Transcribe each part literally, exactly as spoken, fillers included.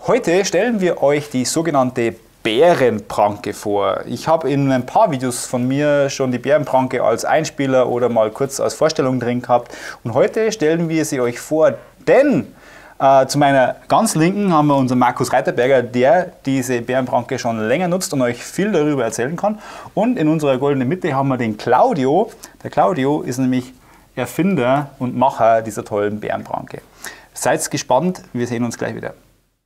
Heute stellen wir euch die sogenannte Bärenpranke vor. Ich habe in ein paar Videos von mir schon die Bärenpranke als Einspieler oder mal kurz als Vorstellung drin gehabt. Und heute stellen wir sie euch vor, denn äh, zu meiner ganz linken haben wir unseren Markus Reiterberger, der diese Bärenpranke schon länger nutzt und euch viel darüber erzählen kann. Und in unserer goldenen Mitte haben wir den Claudio. Der Claudio ist nämlich Erfinder und Macher dieser tollen Bärenpranke. Seid gespannt, wir sehen uns gleich wieder.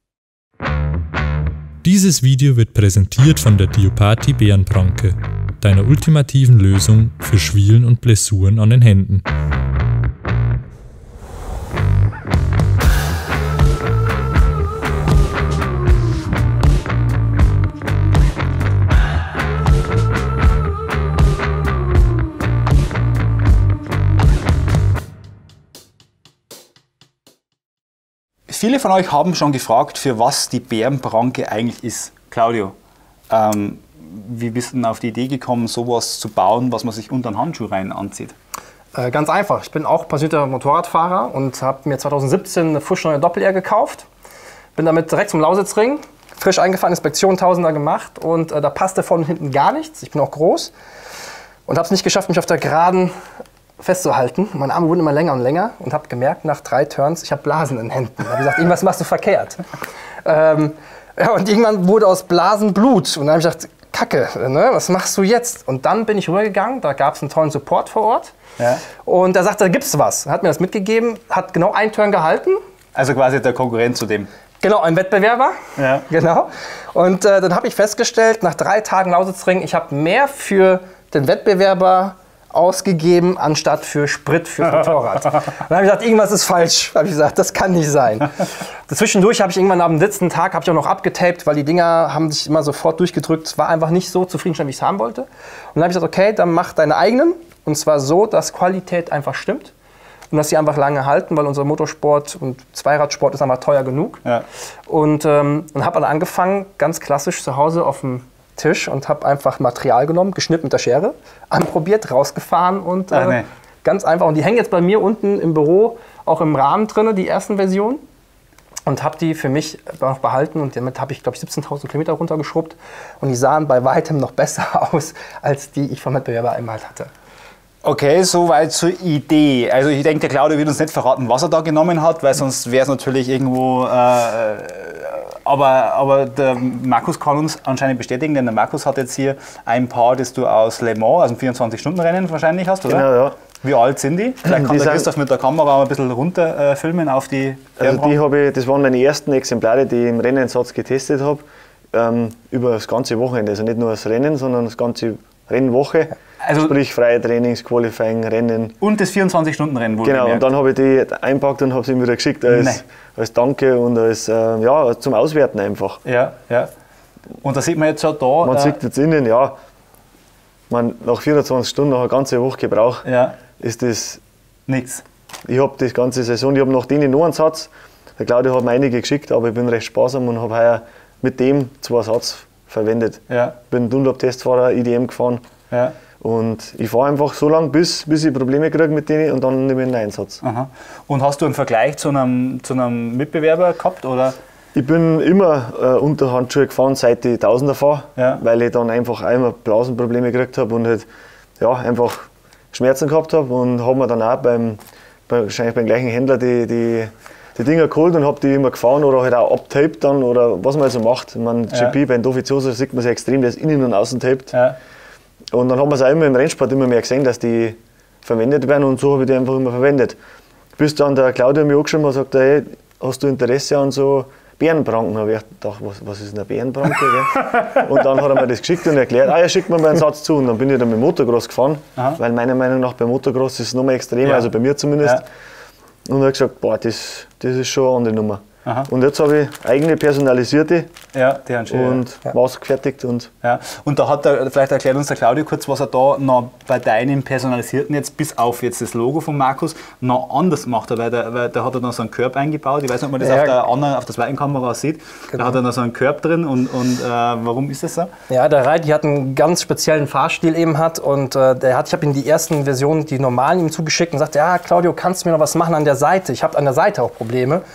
Dieses Video wird präsentiert von der Diopati Bärenpranke, deiner ultimativen Lösung für Schwielen und Blessuren an den Händen. Viele von euch haben schon gefragt, für was die Bärenpranke eigentlich ist. Claudio, ähm, wie bist du denn auf die Idee gekommen, sowas zu bauen, was man sich unter den Handschuh rein anzieht? Äh, ganz einfach. Ich bin auch passionierter Motorradfahrer und habe mir zweitausendsiebzehn eine fuschneue Doppel-R gekauft. Bin damit direkt zum Lausitzring, frisch eingefahren, Inspektion Tausender gemacht und äh, da passte vorne und hinten gar nichts. Ich bin auch groß und habe es nicht geschafft, mich auf der Geraden festzuhalten. Meine Arme wurden immer länger und länger und habe gemerkt, nach drei Turns, ich habe Blasen in den Händen. Ich habe gesagt, irgendwas machst du verkehrt. ähm, ja, und irgendwann wurde aus Blasen Blut. Und dann habe ich gedacht, Kacke, ne? Was machst du jetzt? Und dann bin ich rübergegangen, da gab es einen tollen Support vor Ort. Ja. Und da sagte er, da gibt's was. Hat mir das mitgegeben, hat genau einen Turn gehalten. Also quasi der Konkurrent zu dem. Genau, ein Wettbewerber. Ja. Genau. Und äh, dann habe ich festgestellt, nach drei Tagen Lausitzring, ich habe mehr für den Wettbewerber ausgegeben, anstatt für Sprit fürs Motorrad. Dann habe ich gesagt, irgendwas ist falsch. Habe ich gesagt, das kann nicht sein. Zwischendurch habe ich irgendwann am letzten Tag habe ich auch noch abgetaped, weil die Dinger haben sich immer sofort durchgedrückt. Es war einfach nicht so zufriedenstellend, wie ich es haben wollte. Und dann habe ich gesagt, okay, dann mach deine eigenen. Und zwar so, dass Qualität einfach stimmt. Und dass sie einfach lange halten, weil unser Motorsport und Zweiradsport ist einfach teuer genug. Ja. Und ähm, dann habe ich angefangen, ganz klassisch zu Hause auf dem Tisch und habe einfach Material genommen, geschnitten mit der Schere, anprobiert, rausgefahren und äh, Ach, nee. ganz einfach. Und die hängen jetzt bei mir unten im Büro, auch im Rahmen drin, die ersten Versionen. Und habe die für mich noch behalten und damit habe ich, glaube ich, siebzehntausend Kilometer runtergeschrubbt. Und die sahen bei weitem noch besser aus, als die ich vom Wettbewerber einmal hatte. Okay, soweit zur Idee. Also ich denke, der Claudio wird uns nicht verraten, was er da genommen hat, weil sonst wäre es natürlich irgendwo... Äh, aber, aber der Markus kann uns anscheinend bestätigen, denn der Markus hat jetzt hier ein Paar, das du aus Le Mans, also ein vierundzwanzig-Stunden-Rennen wahrscheinlich hast, oder? Genau, ja. Wie alt sind die? Vielleicht kann die der Christoph mit der Kamera ein bisschen runter äh, filmen auf die... Also die habe ich, das waren meine ersten Exemplare, die ich im Rennsatz getestet habe, ähm, über das ganze Wochenende. Also nicht nur das Rennen, sondern das ganze Rennwoche. Also sprich freie Trainings, Qualifying, Rennen. Und das vierundzwanzig-Stunden-Rennen wohl Genau, bemerkt. Und dann habe ich die einpackt und habe sie ihm wieder geschickt als, als Danke und als, äh, ja, zum Auswerten einfach. Ja, ja. Und da sieht man jetzt schon da... Man äh, sieht jetzt innen, ja, man, nach vierundzwanzig Stunden, nach einer ganzen Woche Gebrauch, ja. ist das... Nichts. Ich habe die ganze Saison, ich habe nach denen noch einen Satz. Der Claudio hat mir einige geschickt, aber ich bin recht sparsam und habe heuer mit dem zwei Satz verwendet. Ja. Bin Dunlop-Testfahrer, I D M gefahren. Ja. Und ich fahre einfach so lange, bis, bis ich Probleme kriege mit denen und dann nehme ich einen Einsatz. Aha. Und hast du einen Vergleich zu einem, zu einem Mitbewerber gehabt? Oder? Ich bin immer äh, unter Handschuhe gefahren, seit ich Tausender fahre, ja. weil ich dann einfach einmal Blasenprobleme gekriegt habe und halt, ja, einfach Schmerzen gehabt habe. Und habe mir dann auch beim, bei, wahrscheinlich beim gleichen Händler die, die, die Dinger geholt und habe die immer gefahren oder halt auch abtaped dann oder was man also macht. Man, ja. G P, bei Dovizioso sieht man es extrem, der ist innen und außen taped. Ja. Und dann haben wir es auch immer im Rennsport immer mehr gesehen, dass die verwendet werden und so habe ich die einfach immer verwendet. Bis dann der Claudio mir angeschrieben hat und sagt, hey, hast du Interesse an so Bärenpranken? Da habe ich gedacht, was, was ist eine Bärenpranke? Und dann hat er mir das geschickt und erklärt, ah ja, schickt mir mal einen Satz zu. Und dann bin ich dann mit Motocross gefahren, Aha. weil meiner Meinung nach beim Motocross ist es noch mal extremer, ja. also bei mir zumindest. Ja. Und er hat gesagt, boah, das, das ist schon eine andere Nummer. Aha. Und jetzt habe ich eigene personalisierte ja, die haben schön, und ja. ausgefertigt. Und, ja. und da hat er, vielleicht erklärt uns der Claudio kurz, was er da noch bei deinem personalisierten jetzt, bis auf jetzt das Logo von Markus, noch anders gemacht hat, weil der, weil der hat er noch so einen Curb eingebaut, ich weiß nicht, ob man das ja. auf der anderen, auf der zweiten Kamera sieht, genau. Da hat er noch so einen Curb drin und, und äh, warum ist das so? Ja, der Reiti hat einen ganz speziellen Fahrstil eben hat und äh, der hat, ich habe ihm die ersten Versionen, die normalen ihm zugeschickt und sagte, ja Claudio, kannst du mir noch was machen an der Seite? Ich habe an der Seite auch Probleme. Ja.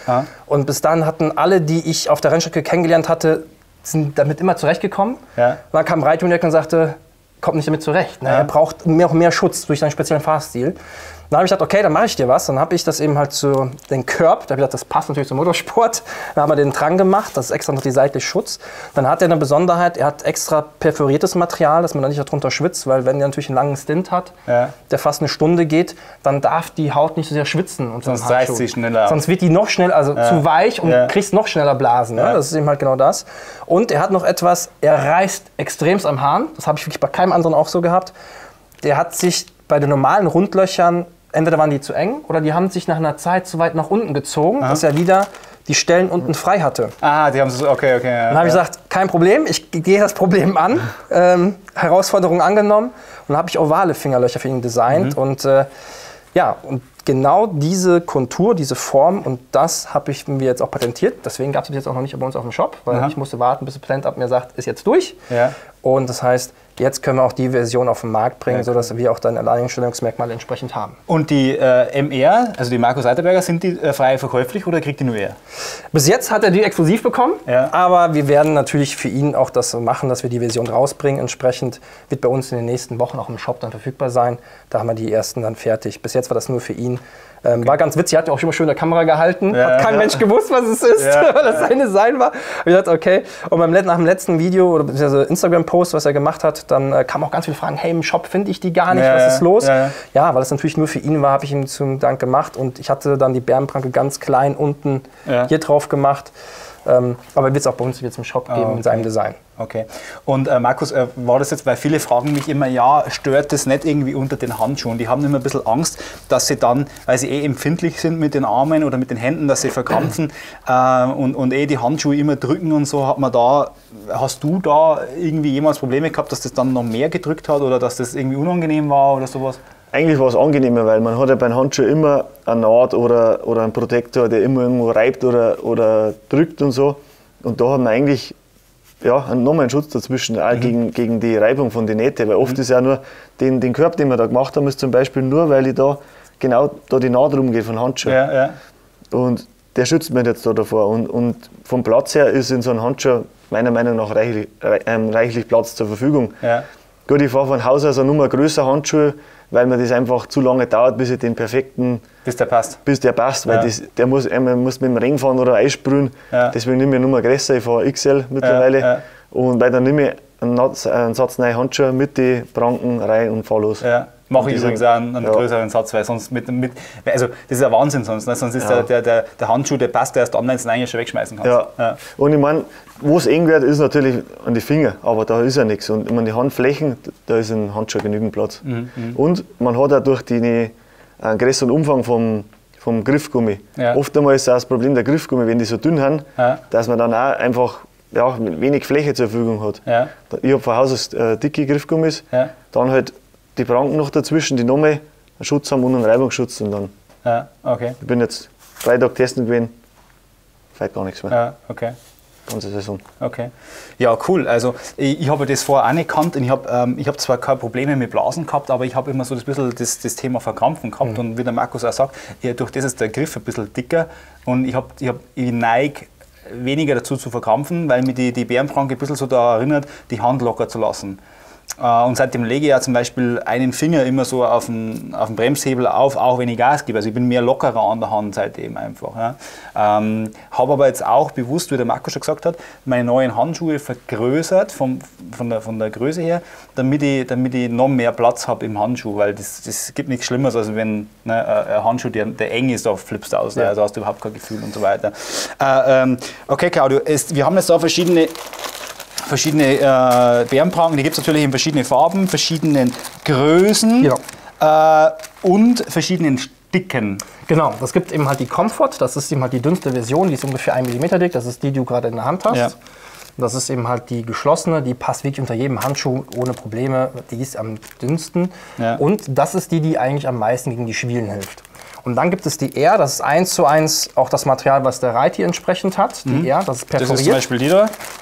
Und bis dann hatten alle, die ich auf der Rennstrecke kennengelernt hatte, sind damit immer zurechtgekommen. Ja. Dann kam Reituniek und sagte, kommt nicht damit zurecht. Ne? Ja. Er braucht mehr, mehr Schutz durch seinen speziellen Fahrstil. Dann habe ich gedacht, okay, dann mache ich dir was. Dann habe ich das eben halt zu den Curb, da habe ich gedacht, das passt natürlich zum Motorsport. Dann haben wir den dran gemacht, das ist extra noch die seitliche Schutz. Dann hat er eine Besonderheit, er hat extra perforiertes Material, dass man da nicht darunter schwitzt, weil wenn der natürlich einen langen Stint hat, ja. der fast eine Stunde geht, dann darf die Haut nicht so sehr schwitzen. Und sonst reißt sie schneller. Sonst wird die noch schneller, also ja. zu weich und ja. kriegst noch schneller Blasen. Ja. Ne? Das ist eben halt genau das. Und er hat noch etwas, er reißt extremst am Hahn. Das habe ich wirklich bei keinem anderen auch so gehabt. Der hat sich bei den normalen Rundlöchern, entweder waren die zu eng oder die haben sich nach einer Zeit zu weit nach unten gezogen, Aha. dass er wieder die Stellen unten frei hatte. Ah, die haben es, okay, okay. Ja, dann habe ich ja. gesagt, kein Problem, ich gehe das Problem an, ähm, Herausforderung angenommen und dann habe ich ovale Fingerlöcher für ihn designt mhm. und äh, ja, und genau diese Kontur, diese Form und das habe ich mir jetzt auch patentiert. Deswegen gab es jetzt auch noch nicht bei uns auf dem Shop, weil Aha. ich musste warten, bis der Patent ab mir sagt, ist jetzt durch. Ja. Und das heißt, jetzt können wir auch die Version auf den Markt bringen, ja, sodass wir auch dann Alleinstellungsmerkmale entsprechend haben. Und die äh, M R, also die Markus Reiterberger, sind die äh, frei verkäuflich oder kriegt die nur er? Bis jetzt hat er die exklusiv bekommen, ja. aber wir werden natürlich für ihn auch das so machen, dass wir die Version rausbringen. Entsprechend wird bei uns in den nächsten Wochen auch im Shop dann verfügbar sein. Da haben wir die ersten dann fertig. Bis jetzt war das nur für ihn. Ähm, okay. War ganz witzig, er hat ja auch immer schön in der Kamera gehalten. Ja, hat kein ja. Mensch gewusst, was es ist, ja, weil das sein Design war. Und ich dachte, okay. Und beim, nach dem letzten Video oder beziehungsweise Instagram-Post, was er gemacht hat, dann äh, kamen auch ganz viele Fragen. Hey, im Shop finde ich die gar nicht, ja, was ist los? Ja, ja. ja, weil es natürlich nur für ihn war, habe ich ihm zum Dank gemacht. Und ich hatte dann die Bärenpranke ganz klein unten ja. hier drauf gemacht. Ähm, aber wird es auch bei uns jetzt im Shop geben, oh, okay. in seinem Design. Okay. Und äh, Markus, äh, war das jetzt, weil viele fragen mich immer, ja, stört das nicht irgendwie unter den Handschuhen? Die haben immer ein bisschen Angst, dass sie dann, weil sie eh empfindlich sind mit den Armen oder mit den Händen, dass sie verkrampfen äh, und, und eh die Handschuhe immer drücken und so. Hat man da, hast du da irgendwie jemals Probleme gehabt, dass das dann noch mehr gedrückt hat oder dass das irgendwie unangenehm war oder sowas? Eigentlich war es angenehmer, weil man hat ja beim Handschuh immer eine Naht oder, oder einen Protektor, der immer irgendwo reibt oder, oder drückt und so. Und da hat man eigentlich ja, nochmal einen Schutz dazwischen, auch mhm. gegen, gegen die Reibung von den Nähten. Weil oft mhm. ist ja nur den, den Korb, den wir da gemacht haben, ist zum Beispiel nur, weil ich da genau da die Naht rumgeht von Handschuh. Ja, ja. Und der schützt mich jetzt da davor. Und, und vom Platz her ist in so einem Handschuh meiner Meinung nach reichlich, ähm, reichlich Platz zur Verfügung. Ja. Gut, ich fahre von Haus aus eine Nummer größer Handschuhe, weil mir das einfach zu lange dauert, bis ich den perfekten... Bis der passt. Bis der passt, weil ja. das, der muss, man muss mit dem Ring fahren oder einsprühen. Ja. Deswegen nehme ich eine Nummer größer, ich fahre X L mittlerweile. Ja, ja. Und weil dann nehme ich einen, einen Satz neue Handschuhe mit die Pranken rein und fahre los. Ja. Mache ich übrigens auch einen, einen ja. größeren Satz, weil sonst mit, mit, also das ist ein Wahnsinn sonst, ne? Sonst ist ja. der, der, der Handschuh, der passt erst an, wenn du ihn eigentlich schon wegschmeißen kannst. Ja. Ja. Und ich meine, wo es eng wird, ist natürlich an die Finger, aber da ist ja nichts. Und ich meine, die Handflächen, da ist ein Handschuh genügend Platz. Mhm. Und man hat auch durch den einen größeren Umfang vom, vom Griffgummi. Ja. Oft einmal ist auch das Problem der Griffgummi, wenn die so dünn haben, ja. dass man dann auch einfach ja, wenig Fläche zur Verfügung hat. Ja. Ich habe von Haus aus äh, dicke Griffgummis, ja. dann halt die Pranken noch dazwischen, die nochmal einen Schutz haben und einen Reibungsschutz. Und dann. Ja, okay. Ich bin jetzt drei Tage testen gewesen, vielleicht gar nichts mehr. Ja, okay. Ganze Saison. Okay. Ja, cool. Also ich, ich habe das vorher auch nicht gekannt und ich habe ähm, hab zwar keine Probleme mit Blasen gehabt, aber ich habe immer so das, bisschen das, das Thema Verkrampfen gehabt. Mhm. Und wie der Markus auch sagt, ja, durch das ist der Griff ein bisschen dicker und ich, hab, ich, hab, ich neige weniger dazu zu verkrampfen, weil mir die, die Bärenpranke ein bisschen so daran erinnert, die Hand locker zu lassen. Und seitdem lege ich ja zum Beispiel einen Finger immer so auf den, auf den Bremshebel auf, auch wenn ich Gas gebe. Also ich bin mehr lockerer an der Hand seitdem einfach. Ja. Ähm, habe aber jetzt auch bewusst, wie der Marco schon gesagt hat, meine neuen Handschuhe vergrößert vom, von, der, von der Größe her, damit ich, damit ich noch mehr Platz habe im Handschuh, weil das, das gibt nichts Schlimmeres, als wenn ne, ein Handschuh, der, der eng ist, da flippst du aus, ja. Also hast du überhaupt kein Gefühl und so weiter. Äh, ähm, okay, Claudio, es, wir haben jetzt da verschiedene verschiedene äh, Bärenpranken, die gibt es natürlich in verschiedenen Farben, verschiedenen Größen ja. äh, und verschiedenen Dicken. Genau, das gibt eben halt die Comfort, das ist eben halt die dünnste Version, die ist ungefähr ein Millimeter dick, das ist die, die du gerade in der Hand hast. Ja. Das ist eben halt die geschlossene, die passt wirklich unter jedem Handschuh ohne Probleme, die ist am dünnsten. Ja. Und das ist die, die eigentlich am meisten gegen die Schwielen hilft. Und dann gibt es die R, das ist eins zu eins auch das Material, was der Reit hier entsprechend hat. Die mhm. R, das ist perforiert. Das ist zum Beispiel die da.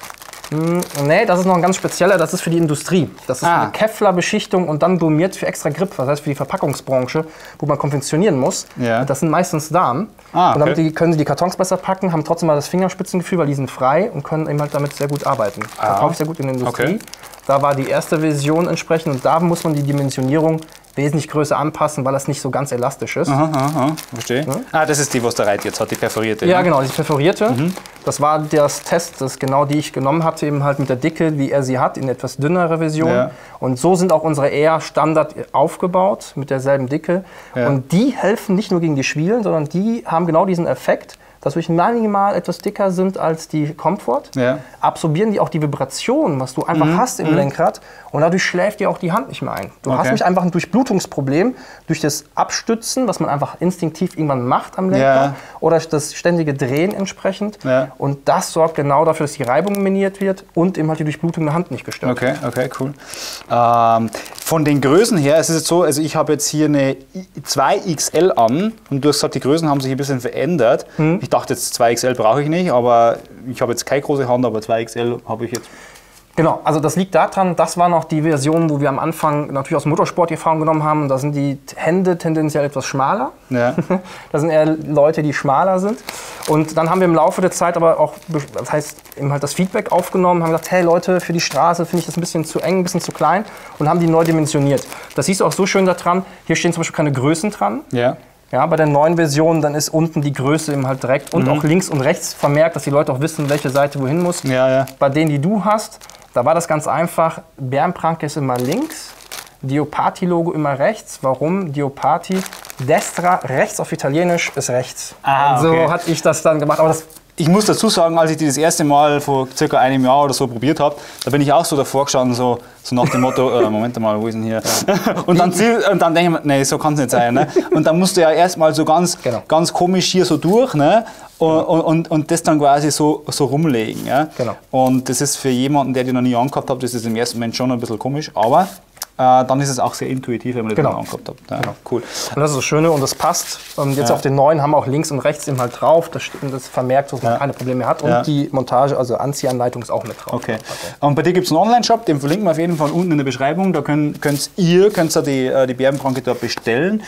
Mm, nee, das ist noch ein ganz spezieller, das ist für die Industrie. Das ist ah. eine Kevlar-Beschichtung und dann gummiert für extra Grip, das heißt für die Verpackungsbranche, wo man konventionieren muss. Ja. Das sind meistens Damen. Ah, okay. Und damit die, können sie die Kartons besser packen, haben trotzdem mal das Fingerspitzengefühl, weil die sind frei und können eben halt damit sehr gut arbeiten. Ah. Verkaufe ich sehr gut in der Industrie. Okay. Da war die erste Version entsprechend und da muss man die Dimensionierung wesentlich größer anpassen, weil das nicht so ganz elastisch ist. Aha, aha, verstehe. Ja? Ah, das ist die, was der Reit jetzt hat, die perforierte. Ja, genau, die perforierte. Mhm. Das war das Test, das genau die ich genommen hatte, eben halt mit der Dicke, wie er sie hat, in etwas dünnere Version. Ja. Und so sind auch unsere eher Standard aufgebaut, mit derselben Dicke. Ja. Und die helfen nicht nur gegen die Schwielen, sondern die haben genau diesen Effekt, dass wir minimal etwas dicker sind als die Comfort, ja. absorbieren die auch die Vibration, was du einfach mhm. hast im mhm. Lenkrad und dadurch schläft dir auch die Hand nicht mehr ein. Du okay. hast nämlich einfach ein Durchblutungsproblem durch das Abstützen, was man einfach instinktiv irgendwann macht am Lenkrad ja. oder das ständige Drehen entsprechend ja. und das sorgt genau dafür, dass die Reibung minimiert wird und eben halt die Durchblutung der Hand nicht gestört okay, wird. Okay, cool. Ähm, von den Größen her, es ist jetzt so, also ich habe jetzt hier eine zwei X L an und du hast gesagt, die Größen haben sich ein bisschen verändert. Mhm. Ich dachte jetzt zwei X L brauche ich nicht, aber ich habe jetzt keine große Hand, aber zwei X L habe ich jetzt. Genau, also das liegt daran, das war noch die Version, wo wir am Anfang natürlich aus Motorsport die Erfahrung genommen haben. Da sind die Hände tendenziell etwas schmaler. Ja. Das sind eher Leute, die schmaler sind. Und dann haben wir im Laufe der Zeit aber auch, das heißt, eben halt das Feedback aufgenommen, haben gesagt, hey Leute, für die Straße finde ich das ein bisschen zu eng, ein bisschen zu klein und haben die neu dimensioniert. Das siehst du auch so schön daran, hier stehen zum Beispiel keine Größen dran. Ja. Ja, bei der neuen Version, dann ist unten die Größe eben halt direkt und mhm. auch links und rechts vermerkt, dass die Leute auch wissen, welche Seite wohin muss. Ja, ja. Bei denen, die du hast, da war das ganz einfach. Bärenpranke ist immer links, Diopati-Logo immer rechts. Warum? Diopati, destra, rechts auf Italienisch ist rechts. Ah, okay. So hatte ich das dann gemacht. Aber das ich muss dazu sagen, als ich die das erste Mal vor circa einem Jahr oder so probiert habe, da bin ich auch so davor gestanden, so, so nach dem Motto, äh, Moment mal, wo ist denn hier? Und dann, und dann denke ich mir, nee, so kann es nicht sein. Ne? Und dann musst du ja erstmal so ganz, genau. ganz komisch hier so durch, ne? Und, und, und das dann quasi so, so rumlegen. Ja? Genau. Und das ist für jemanden, der die noch nie angehabt hat, das ist im ersten Moment schon ein bisschen komisch, aber äh, dann ist es auch sehr intuitiv, wenn man das genau. mal angehabt hat. Ja, genau. Cool. Und das ist das Schöne und das passt. Und jetzt ja. auf den neuen haben wir auch links und rechts eben halt drauf, das, das vermerkt, dass man ja. keine Probleme mehr hat. Und ja. die Montage, also Anziehanleitung ist auch mit drauf. Okay. okay. Und bei dir gibt es einen Online-Shop, den verlinken wir auf jeden Fall unten in der Beschreibung. Da könnt, könnt ihr könnt die, die Bärenpranke dort bestellen.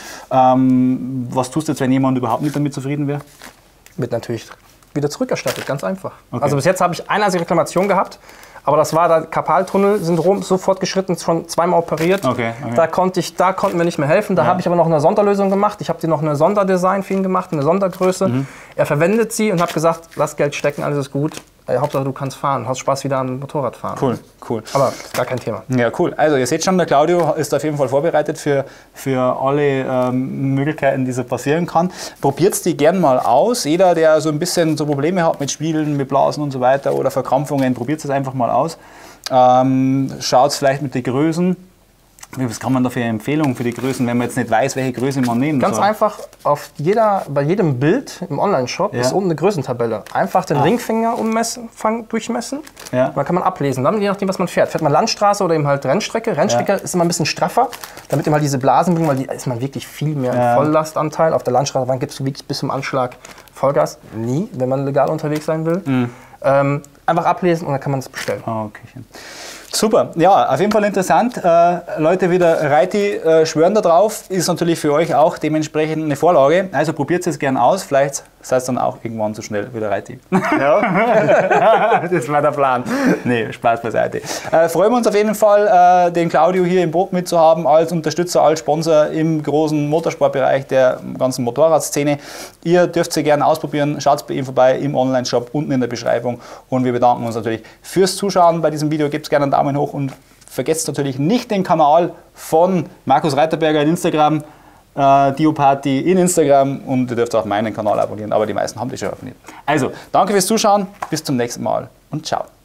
Ähm, was tust du jetzt, wenn jemand überhaupt nicht damit zufrieden wäre? Wird natürlich wieder zurückerstattet, ganz einfach. Okay. Also bis jetzt habe ich eine einzige Reklamation gehabt, aber das war der Karpaltunnel-Syndrom, sofort geschritten, schon zweimal operiert. Okay, okay. Da, konnte ich, da konnten wir nicht mehr helfen. Da ja. habe ich aber noch eine Sonderlösung gemacht. Ich habe dir noch eine Sonderdesign für ihn gemacht, eine Sondergröße. Mhm. Er verwendet sie und habe gesagt, lass Geld stecken, alles ist gut. Hauptsache du kannst fahren, hast Spaß wieder am Motorradfahren. Cool, cool. Aber gar kein Thema. Ja, cool. Also ihr seht schon, der Claudio ist auf jeden Fall vorbereitet für, für alle ähm, Möglichkeiten, die so passieren kann. Probiert die gern mal aus. Jeder, der so ein bisschen so Probleme hat mit Spielen, mit Blasen und so weiter oder Verkrampfungen, probiert es einfach mal aus. Ähm, Schaut vielleicht mit den Größen. Was kann man da für Empfehlungen für die Größen, wenn man jetzt nicht weiß, welche Größe man nehmen Ganz soll? Ganz einfach, auf jeder, bei jedem Bild im Online-Shop ja. ist oben eine Größentabelle. Einfach den ah. Ringfinger ummessen, durchmessen, ja. dann kann man ablesen. Dann, je nachdem, was man fährt. Fährt man Landstraße oder eben halt Rennstrecke. Rennstrecke ja. ist immer ein bisschen straffer, damit immer diese Blasen bringen, weil die ist man wirklich viel mehr ja. Volllastanteil. Auf der Landstraße gibt es wirklich bis zum Anschlag Vollgas. Nie, wenn man legal unterwegs sein will. Mhm. Ähm, einfach ablesen und dann kann man es bestellen. Oh, okay. Super, ja, auf jeden Fall interessant. Äh, Leute, wieder Reiti äh, schwören da drauf, ist natürlich für euch auch dementsprechend eine Vorlage. Also probiert es gerne aus, vielleicht seid ihr dann auch irgendwann so schnell wieder Reiti. Ja, das war der Plan. Nee, Spaß beiseite. Äh, freuen wir uns auf jeden Fall, äh, den Claudio hier im Boot mitzuhaben, als Unterstützer, als Sponsor im großen Motorsportbereich der ganzen Motorradszene. Ihr dürft sie gerne ausprobieren, schaut bei ihm vorbei im Online-Shop, unten in der Beschreibung. Und wir bedanken uns natürlich fürs Zuschauen bei diesem Video. Gebt gerne einen Daumen hoch und vergesst natürlich nicht den Kanal von Markus Reiterberger in Instagram, äh, Diopati in Instagram und ihr dürft auch meinen Kanal abonnieren, aber die meisten haben die schon abonniert. Also, danke fürs Zuschauen, bis zum nächsten Mal und ciao.